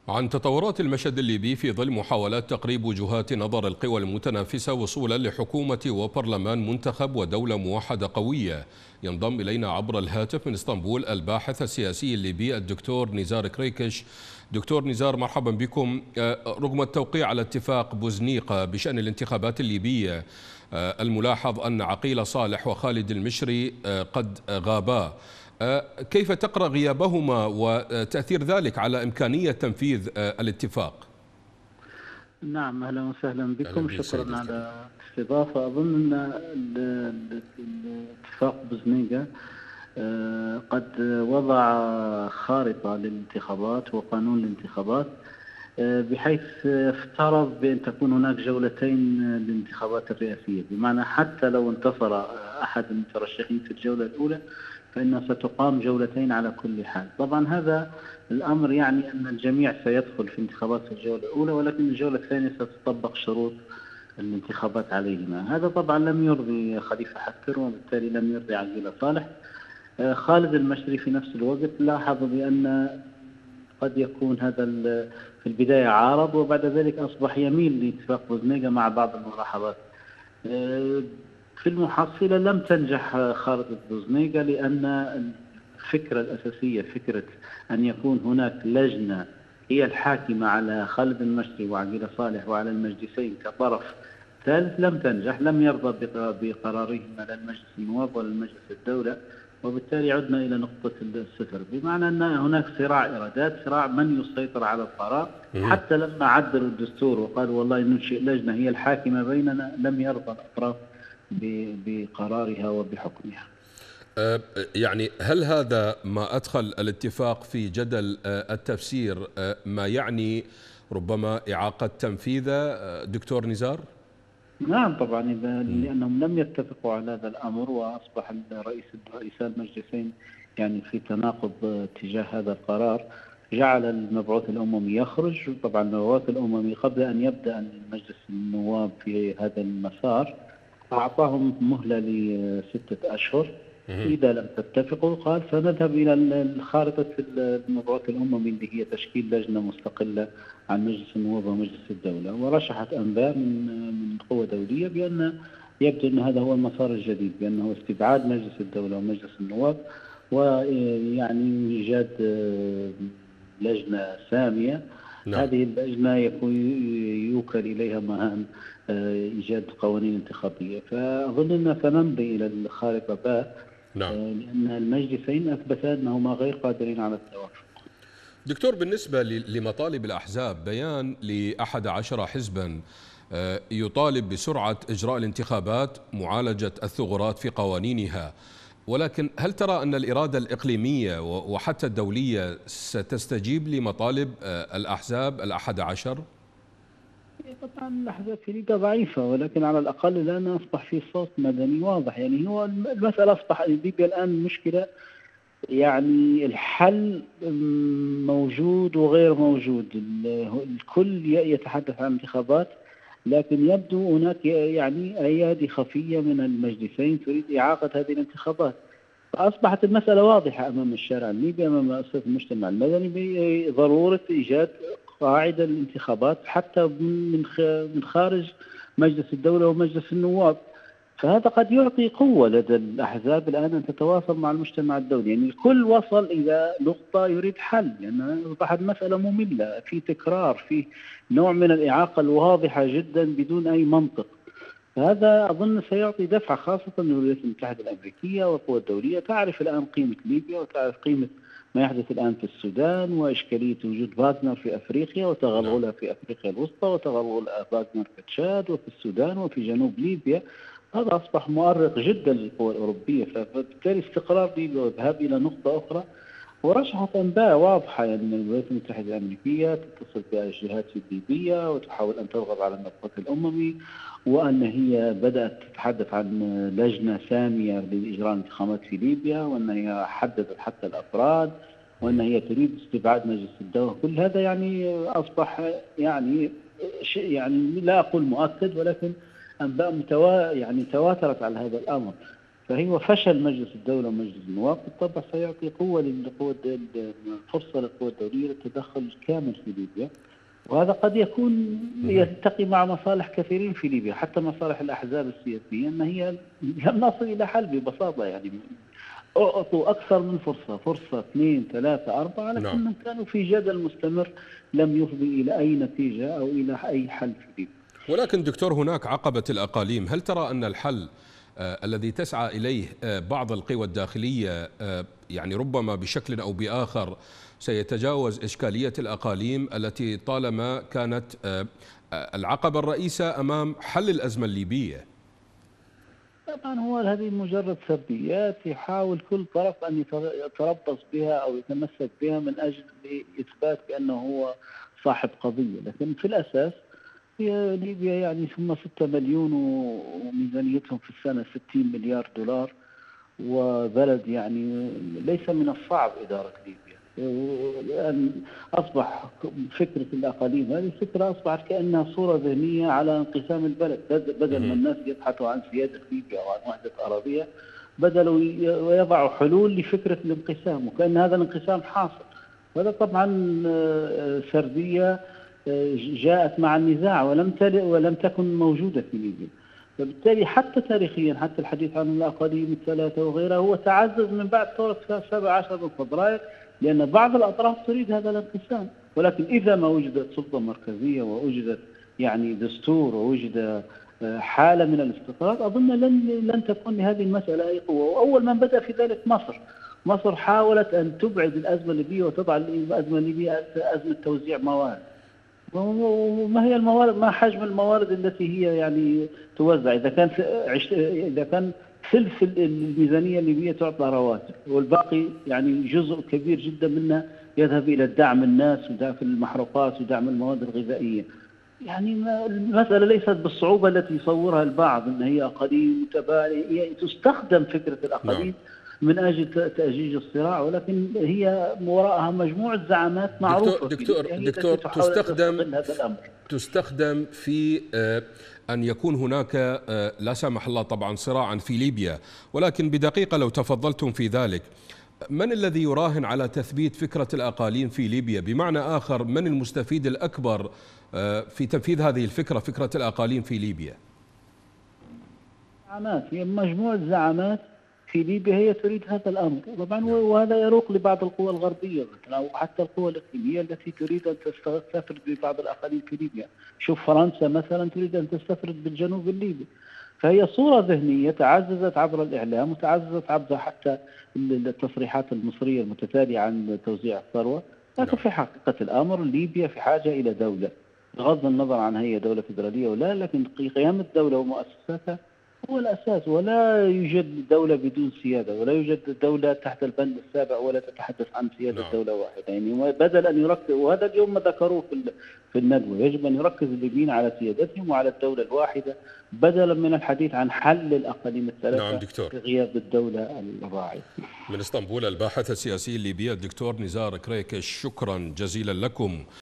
عن تطورات المشهد الليبي في ظل محاولات تقريب وجهات نظر القوى المتنافسة وصولا لحكومة وبرلمان منتخب ودولة موحدة قوية. ينضم إلينا عبر الهاتف من اسطنبول الباحث السياسي الليبي الدكتور نزار كريكش. دكتور نزار، مرحبا بكم. رغم التوقيع على اتفاق بوزنيقة بشأن الانتخابات الليبية، الملاحظ أن عقيل صالح وخالد المشري قد غابا. كيف تقرأ غيابهما وتأثير ذلك على إمكانية تنفيذ الاتفاق؟ نعم، أهلا وسهلا أهلا بكم. به سيد شكرا الكريم. على الاستضافة. أظن أن الاتفاق بوزنيغا قد وضع خارطة للانتخابات وقانون الانتخابات، بحيث افترض بأن تكون هناك جولتين للانتخابات الرئاسية، بمعنى حتى لو انتصر أحد المترشحين في الجولة الأولى فإنها ستقام جولتين على كل حال. طبعا هذا الأمر يعني أن الجميع سيدخل في انتخابات الجولة الأولى، ولكن الجولة الثانية ستطبق شروط الانتخابات عليهما. هذا طبعا لم يرضي خليفة حفتر، وبالتالي لم يرضي عقيل صالح. خالد المشري في نفس الوقت لاحظ بأن قد يكون هذا في البداية عارض، وبعد ذلك أصبح يميل لاتفاق بوزنيغا مع بعض الملاحظات. في المحصلة لم تنجح خارطة بوزنيغا، لأن الفكرة الأساسية، فكرة أن يكون هناك لجنة هي الحاكمة على خالد المشري وعقيل صالح وعلى المجلسين كطرف ثالث، لم تنجح. لم يرضى بقرارهما لا المجلس النواب ولا المجلس الدولة، وبالتالي عدنا إلى نقطة الصفر، بمعنى أن هناك صراع إرادات، صراع من يسيطر على القرار. حتى لما عدلوا الدستور وقالوا والله ننشئ لجنة هي الحاكمة بيننا، لم يرضى الأطراف بقرارها وبحكمها. يعني هل هذا ما أدخل الاتفاق في جدل التفسير، ما يعني ربما إعاقة تنفيذه دكتور نزار؟ نعم طبعا، لأنهم لم يتفقوا على هذا الأمر، وأصبح رئيسان المجلسين يعني في تناقض تجاه هذا القرار. جعل المبعوث الأممي يخرج. طبعا المبعوث الأممي قبل أن يبدأ مجلس النواب في هذا المسار أعطاهم مهلة ل6 أشهر. إذا لم تتفقوا قال سنذهب إلى خارطة المبعوث الأممي اللي هي تشكيل لجنة مستقلة عن مجلس النواب ومجلس الدولة. ورشحت أنباء من قوى دولية بأن يبدو أن هذا هو المسار الجديد، بأنه استبعاد مجلس الدولة ومجلس النواب، ويعني إيجاد لجنة سامية. نعم. هذه اللجنة يوكل إليها مهام إيجاد قوانين انتخابية. فأظن أننا سنمضي إلى الخارطة باء، نعم. لأن المجلسين أثبتا أنهما غير قادرين على التوافق. دكتور، بالنسبة لمطالب الأحزاب، بيان ل11 حزبا يطالب بسرعة إجراء الانتخابات، معالجة الثغرات في قوانينها، ولكن هل ترى أن الإرادة الإقليمية وحتى الدولية ستستجيب لمطالب الأحزاب 11؟ طبعا الأحزاب في ليبيا ضعيفة، ولكن على الأقل الآن أصبح في صوت مدني واضح. يعني هو المسألة أصبح ليبيا الآن مشكلة، يعني الحل موجود وغير موجود. الكل يتحدث عن انتخابات، لكن يبدو هناك يعني أيادي خفية من المجلسين تريد إعاقة هذه الانتخابات. فأصبحت المسألة واضحة أمام الشارع الليبي، أمام مؤسسات المجتمع المدني، بضرورة إيجاد قاعدة للانتخابات حتى من خارج مجلس الدولة ومجلس النواب. فهذا قد يعطي قوة لدى الأحزاب الآن أن تتواصل مع المجتمع الدولي. يعني الكل وصل إلى نقطة يريد حل، لأن أصبحت المسألة مملة، في تكرار، في نوع من الإعاقة الواضحة جدا بدون أي منطق. فهذا أظن سيعطي دفعة، خاصة الولايات المتحدة الأمريكية والقوى الدولية تعرف الآن قيمة ليبيا، وتعرف قيمة ما يحدث الآن في السودان، وإشكالية وجود فاغنر في أفريقيا وتغلغلها في أفريقيا الوسطى، وتغلغل فاغنر في تشاد وفي السودان وفي جنوب ليبيا. هذا أصبح مؤرق جدا للقوى الأوروبية. فبالتالي استقرار ليبيا والذهاب إلى نقطة أخرى. ورشحت أنباء واضحة يعني أن الولايات المتحدة الأمريكية تتصل بالجهات الليبية وتحاول أن تضغط على المبعوث الأممي، وأن هي بدأت تتحدث عن لجنة سامية لإجراء الانتخابات في ليبيا، وأن هي حددت حتى الأفراد، وأن هي تريد استبعاد مجلس الدولة. كل هذا يعني أصبح يعني شيء، يعني لا أقول مؤكد، ولكن أنباء يعني تواترت على هذا الأمر. فهو فشل مجلس الدولة ومجلس النواب بالطبع سيعطي فرصة للقوى الدولية للتدخل الكامل في ليبيا، وهذا قد يكون يلتقي مع مصالح كثيرين في ليبيا، حتى مصالح الأحزاب السياسية، أن هي لم نصل إلى حل ببساطة. يعني أعطوا أكثر من فرصة 2 3 4، لكنهم كانوا في جدل مستمر لم يفضي إلى أي نتيجة أو إلى أي حل في ليبيا. ولكن دكتور، هناك عقبة الأقاليم. هل ترى أن الحل الذي تسعى إليه بعض القوى الداخلية يعني ربما بشكل أو بآخر سيتجاوز إشكالية الأقاليم التي طالما كانت العقبة الرئيسة أمام حل الأزمة الليبية؟ طبعا هو هذه مجرد سرديات يحاول كل طرف أن يتربص بها أو يتمسك بها من أجل إثبات بأنه هو صاحب قضية، لكن في الأساس هي ليبيا يعني ثم 6 مليون وميزانيتهم في السنة 60 مليار دولار، وبلد يعني ليس من الصعب إدارة ليبيا. الآن أصبح فكرة الأقاليم هذه فكرة أصبحت كأنها صورة ذهنية على انقسام البلد، بدل ما الناس يبحثوا عن سيادة ليبيا أو عن وحدة أراضية بدلوا ويضعوا حلول لفكرة الانقسام، وكأن هذا الانقسام حاصل. وهذا طبعا سردية جاءت مع النزاع ولم تكن موجودة في ليبيا. فبالتالي حتى تاريخيا، حتى الحديث عن الأقاليم الثلاثة وغيرها هو تعزز من بعد ثورة 17 من فبراير، لأن بعض الأطراف تريد هذا الانقسام. ولكن إذا ما وجدت سلطة مركزية ووجدت يعني دستور ووجد حالة من الاستقرار، أظن لن تكون لهذه المسألة أي قوة. وأول من بدأ في ذلك مصر حاولت أن تبعد الأزمة الليبية وتضع الأزمة الليبية أزمة توزيع موارد. وما هي الموارد؟ ما حجم الموارد التي هي يعني توزع؟ إذا كان ثلث الميزانية الليبية تعطى رواتب، والباقي يعني جزء كبير جدا منها يذهب إلى دعم الناس ودعم المحروقات ودعم المواد الغذائية. يعني المسألة ليست بالصعوبة التي يصورها البعض أن هي أقاليم متباعدة، تستخدم فكرة الأقاليم من أجل تأجيج الصراع، ولكن هي وراءها مجموعة زعامات معروفة. دكتور تستخدم في أن يكون هناك لا سمح الله طبعا صراعا في ليبيا، ولكن بدقيقة لو تفضلتم في ذلك، من الذي يراهن على تثبيت فكرة الأقاليم في ليبيا؟ بمعنى آخر، من المستفيد الأكبر في تنفيذ هذه الفكرة، فكرة الأقاليم في ليبيا؟ هي مجموعة زعامات في ليبيا هي تريد هذا الأمر طبعا، وهذا يروق لبعض القوى الغربية أو حتى القوى الإقليمية التي تريد أن تستفرد ببعض الأقاليم في ليبيا. شوف فرنسا مثلا تريد أن تستفرد بالجنوب الليبي. فهي صورة ذهنية تعززت عبر الإعلام وتعززت عبر حتى التصريحات المصرية المتتالية عن توزيع الثروة. لكن في حقيقة الأمر ليبيا في حاجة إلى دولة، بغض النظر عن هي دولة فيدرالية ولا، لكن قيام الدولة ومؤسساتها هو الأساس. ولا يوجد دولة بدون سيادة، ولا يوجد دولة تحت البند السابع ولا تتحدث عن سيادة دولة واحدة. يعني بدل أن يركز، وهذا اليوم ما ذكروه في الندوة، يجب أن يركز الليبيين على سيادتهم وعلى الدولة الواحدة بدلا من الحديث عن حل الأقاليم الثلاثة في غياب الدولة الراعية. من اسطنبول الباحث السياسي الليبي الدكتور نزار كريكش، شكرا جزيلا لكم.